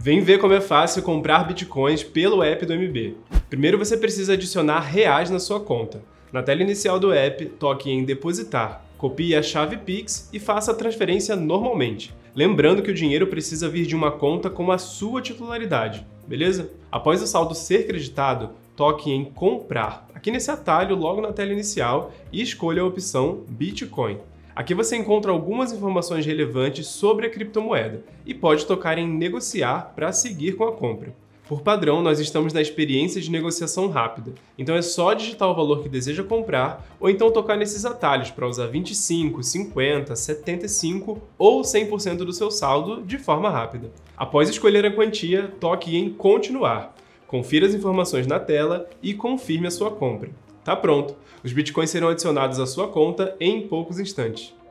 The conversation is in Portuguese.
Vem ver como é fácil comprar bitcoins pelo app do MB. Primeiro você precisa adicionar reais na sua conta. Na tela inicial do app, toque em depositar, copie a chave Pix e faça a transferência normalmente. Lembrando que o dinheiro precisa vir de uma conta com a sua titularidade, beleza? Após o saldo ser creditado, toque em comprar, aqui nesse atalho logo na tela inicial e escolha a opção Bitcoin. Aqui você encontra algumas informações relevantes sobre a criptomoeda e pode tocar em negociar para seguir com a compra. Por padrão, nós estamos na experiência de negociação rápida, então é só digitar o valor que deseja comprar ou então tocar nesses atalhos para usar 25, 50, 75 ou 100% do seu saldo de forma rápida. Após escolher a quantia, toque em continuar. Confira as informações na tela e confirme a sua compra. Tá pronto! Os bitcoins serão adicionados à sua conta em poucos instantes.